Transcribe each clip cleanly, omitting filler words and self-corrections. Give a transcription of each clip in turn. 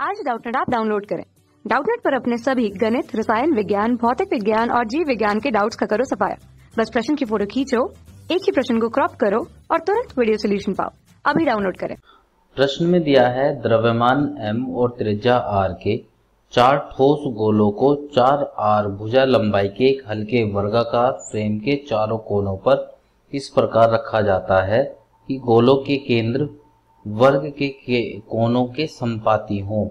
आज Doubtnut app download करें। Doubtnut पर अपने सभी गणित, रसायन विज्ञान, भौतिक विज्ञान और जीव विज्ञान के डाउट्स का करो सफाया। बस प्रश्न की फोटो खींचो, एक ही प्रश्न को क्रॉप करो और तुरंत वीडियो सोल्यूशन पाओ। अभी डाउनलोड करें। प्रश्न में दिया है द्रव्यमान m और त्रिज्या r के 4 ठोस गोलों को 4r भुजा लंबाई के एक हल्के वर्गाकार फ्रेम के चारों कोनों पर इस प्रकार रखा जाता है कि गोलों के केंद्र वर्ग के कोनों के संपाती हों।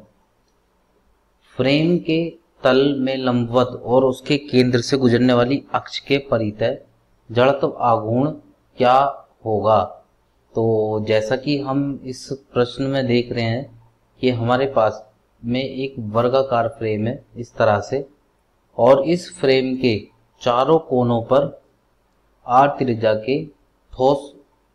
फ्रेम के तल में लंबवत और उसके केंद्र से गुजरने वाली अक्ष के परितः जड़त्व आघूर्ण क्या होगा। तो जैसा कि हम इस प्रश्न में देख रहे हैं कि हमारे पास में एक वर्गाकार फ्रेम है इस तरह से, और इस फ्रेम के चारों कोनों पर r त्रिज्या के ठोस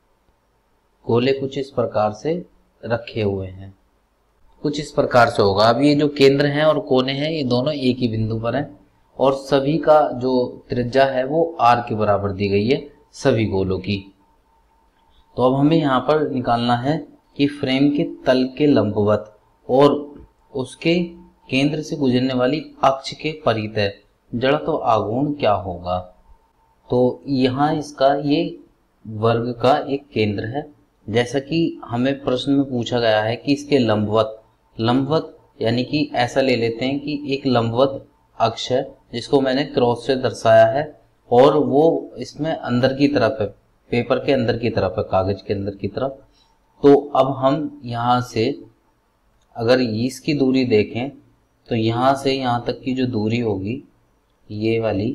गोले कुछ इस प्रकार से रखे हुए हैं। कुछ इस प्रकार से होगा। अब ये जो केंद्र हैं और कोने हैं ये दोनों एक ही बिंदु पर हैं और सभी का जो त्रिज्या है वो r के बराबर दी गई है सभी गोलों की। तो अब हमें यहाँ पर निकालना है कि फ्रेम के तल के लंबवत और उसके केंद्र से गुजरने वाली अक्ष के परितः जड़त्व आघूर्ण क्या होगा। तो यहाँ इसका ये वर्ग का एक केंद्र है, जैसा कि हमें प्रश्न में पूछा गया है कि इसके लंबवत यानी कि ऐसा ले लेते हैं कि एक लंबवत अक्ष है जिसको मैंने क्रॉस से दर्शाया है और वो इसमें अंदर की तरफ है, पेपर के अंदर की तरफ है, कागज के अंदर की तरफ। तो अब हम यहाँ से अगर इसकी दूरी देखें तो यहाँ से यहाँ तक की जो दूरी होगी ये वाली,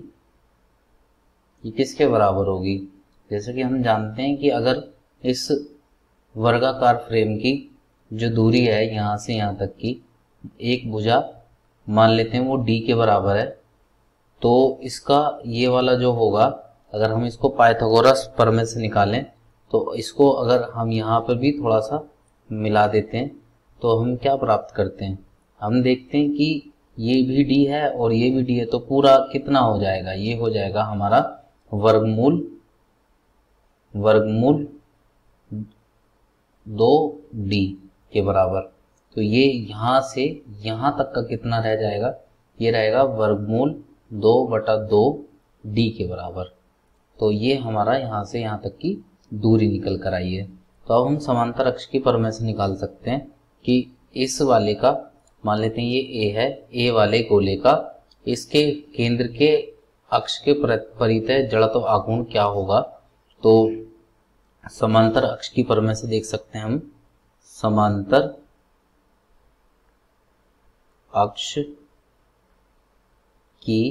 ये किसके बराबर होगी। जैसे कि हम जानते हैं कि अगर इस वर्गाकार फ्रेम की जो दूरी है यहाँ से यहाँ तक की एक भुजा मान लेते हैं वो d के बराबर है, तो इसका ये वाला जो होगा अगर हम इसको पाइथागोरस प्रमेय से निकालें तो इसको अगर हम यहाँ पर भी थोड़ा सा मिला देते हैं तो हम क्या प्राप्त करते हैं। हम देखते हैं कि ये भी d है और ये भी d है, तो पूरा कितना हो जाएगा, ये हो जाएगा हमारा वर्गमूल 2d के बराबर। तो ये यहाँ से यहाँ तक का कितना रह जाएगा, ये रहेगा वर्गमूल 2/2d के बराबर। तो ये हमारा यहाँ से यहाँ तक की दूरी निकल कर आई है। तो अब हम समांतर अक्ष की प्रमेय से निकाल सकते हैं कि इस वाले का मान लेते हैं ये a है, a वाले गोले का इसके केंद्र के अक्ष के परितः जड़त्व आघूर्ण क्या होगा। तो समांतर अक्ष की प्रमेय से देख सकते हैं हम, समांतर अक्ष की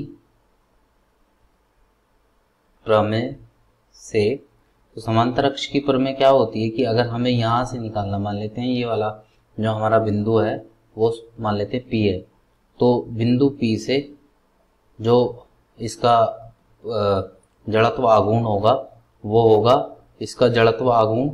प्रमेय से, तो समांतर अक्ष की प्रमेय क्या होती है कि अगर हमें यहाँ से निकालना, मान लेते हैं ये वाला जो हमारा बिंदु है वो मान लेते हैं P है, तो बिंदु P से जो इसका जड़त्व आघूर्ण होगा वो होगा इसका जड़त्व आघूर्ण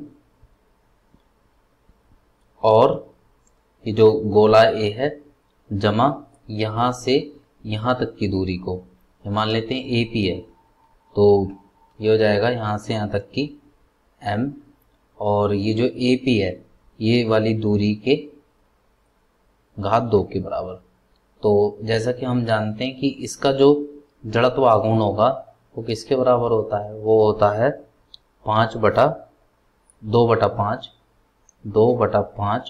और ये जो गोला A है जमा यहाँ से यहाँ तक की दूरी को मान लेते हैं AP है, तो ये हो जाएगा यहाँ से यहाँ तक की M, और ये जो AP है ये वाली दूरी के घात 2 के बराबर। तो जैसा कि हम जानते हैं कि इसका जो जड़त्व आघूर्ण होगा वो किसके बराबर होता है, वो होता है 2/5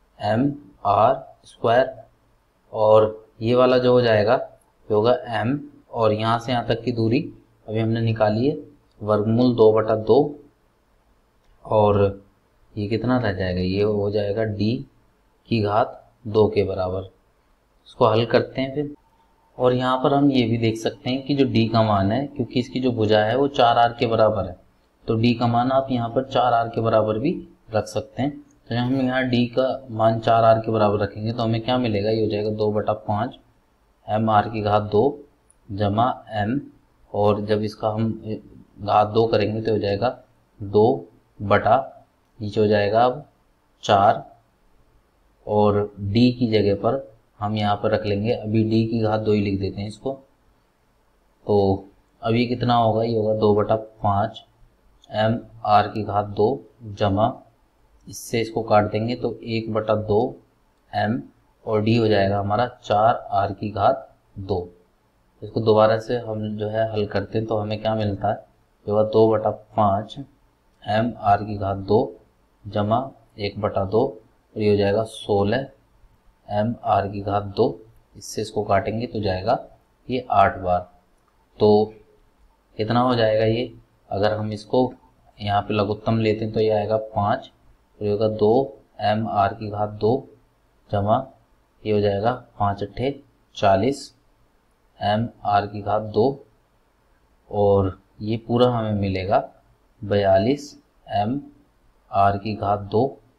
mr², और ये वाला जो हो जाएगा ये होगा m, और यहाँ से यहाँ तक की दूरी अभी हमने निकाली है वर्गमूल 2/2, और ये कितना रह जाएगा, ये हो जाएगा d की घात 2 के बराबर। इसको हल करते हैं फिर, और यहाँ पर हम ये भी देख सकते हैं कि जो d का मान है, क्योंकि इसकी जो भुजा है वो 4r के बराबर है, तो d का मान आप यहाँ पर 4r के बराबर भी रख सकते हैं। तो जब हम यहाँ d का मान 4r के बराबर रखेंगे तो हमें क्या मिलेगा, ये हो जाएगा 2/5 mr की घात 2 जमा m, और जब इसका हम घात 2 करेंगे तो हो जाएगा 2 नीचे हो जाएगा अब 4, और d की जगह पर हम यहाँ पर रख लेंगे अभी d की घात 2 ही लिख देते हैं इसको। तो अभी कितना होगा, ये होगा 2/5 mr की घात 2 जमा इससे इसको काट देंगे तो 1/2 m और डी हो जाएगा हमारा 4r की घात 2। इसको दोबारा से हम जो है हल करते हैं तो हमें क्या मिलता है, जो 2/5 mr की घात 2 जमा 1/2 और ये हो जाएगा 16 mr की घात 2। इससे इसको काटेंगे तो जाएगा ये 8 बार। तो कितना हो जाएगा ये, अगर हम इसको यहाँ पे लघुत्तम लेते हैं तो ये आएगा 5 और ये होगा 2 mr की घात 2 जमा ये हो जाएगा 5 अट्ठे 40 mr की घात 2 और ये पूरा हमें मिलेगा 42 mr की घात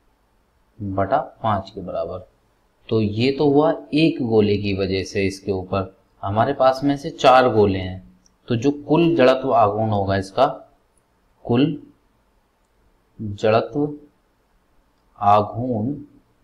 2/5 के बराबर। तो ये तो हुआ एक गोले की वजह से। इसके ऊपर हमारे पास में से 4 गोले हैं, तो जो कुल जड़त्व आघूर्ण होगा इसका, कुल जड़त्व आघूर्ण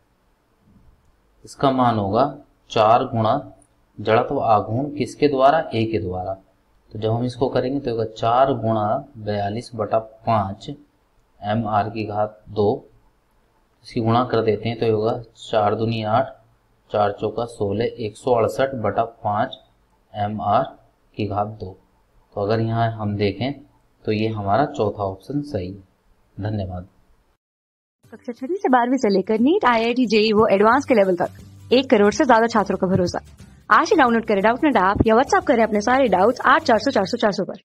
इसका मान होगा 4 गुणा जड़त्व आघूर्ण किसके द्वारा, ए के द्वारा। तो जब हम इसको करेंगे तो होगा 4 गुणा 42/5 mr की घात 2। इसकी गुणा कर देते हैं तो होगा 4 दूनी 8, 4 चौका 16, 168/5 mr की घात 2। तो अगर यहाँ हम देखें तो ये हमारा चौथा ऑप्शन सही है। धन्यवाद। कक्षा 6वीं से 12वीं से लेकर नीट, IIT, JEE वो एडवांस के लेवल तक 1 करोड़ से ज्यादा छात्रों का भरोसा। आज ही डाउनलोड करें डाउटनेट ऐप या व्हाट्सएप करें अपने सारे डाउट्स 8400 400 400 पर।